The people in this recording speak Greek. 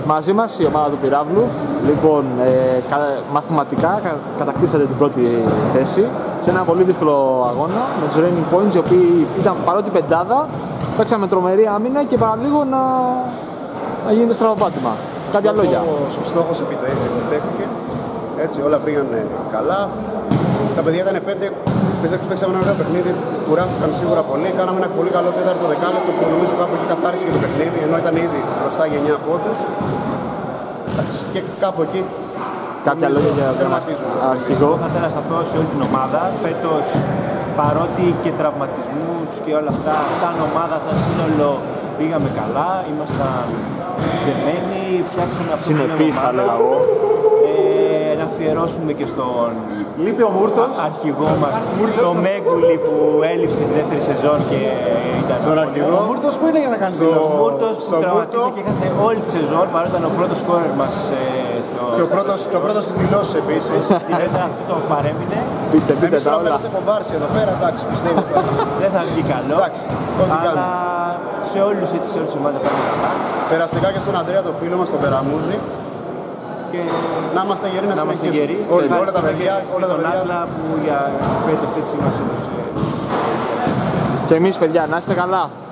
Μαζί μας η ομάδα του Πυράβλου. Λοιπόν, μαθηματικά κατακτήσατε την πρώτη θέση σε ένα πολύ δύσκολο αγώνα με τους Raining Points, οι οποίοι ήταν παρότι πεντάδα, παίξαμε τρομερή άμυνα και παραλίγο να γίνεται στραβοπάτημα. Κάποια λόγια. Ο στόχος επιτεύχθηκε. Έτσι, όλα πήγαν καλά. Τα παιδιά ήταν 5. Παίξαμε ένα ωραίο παιχνίδι. Κουράστηκαν σίγουρα πολύ. Κάναμε ένα πολύ καλό τέταρτο δεκάλεπτο που νομίζω κάπου εκεί καθάρισε και το παιχνίδι. Ενώ ήταν ήδη μπροστά για 9 πόντους. Και κάπου εκεί. Κάποια λόγια για τον αρχηγό. Θα ήθελα να σταθώ σε όλη την ομάδα. Φέτος, παρότι και τραυματισμούς και όλα αυτά, σαν ομάδα, σαν σύνολο πήγαμε καλά. Ήμασταν δεμένοι, φτιάξαμε αυτό το ομάδα. Να αφιερώσουμε και στον αρχηγό μας, τον Μέγκουλη που έλειψε τη δεύτερη σεζόν και ήταν ο Μούρτος που είναι για να κάνει το Μούρτος που τραυματίστηκε και έχασε όλη τη σεζόν παρότι ήταν ο πρώτος σκόρερ μας και ο πρώτος στις δηλώσεις επίσης. Αυτό το παρέμεινε. Εμείς τώρα μέσα σε κομπάρση εδώ πέρα, εντάξει, πιστεύω. Δεν θα βγει καλό, αλλά σε όλους έτσι, σε όλες τις ομάδες πάμε καλά. Περαστικά και στον Αντρέα το φίλο μας, τον Περαμούζη. Και να είμαστε γεροί, να συνεχίσουμε. Όλα τα παιδιά, όλα τα παιδιά. Που για φέτος έτσι μας έδωσε. Και εμείς παιδιά, να είστε καλά.